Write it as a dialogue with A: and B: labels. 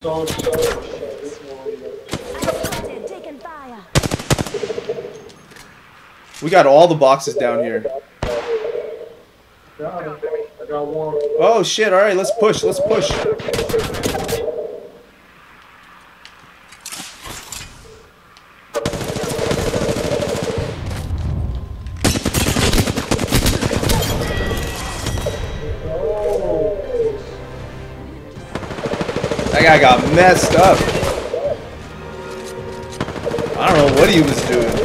A: Don't shit. This one.
B: Taking fire.
C: We got all the boxes down here.
A: Got it. I got one.
C: Oh shit, alright, let's push, let's push. That guy got messed up. I don't know what he was doing.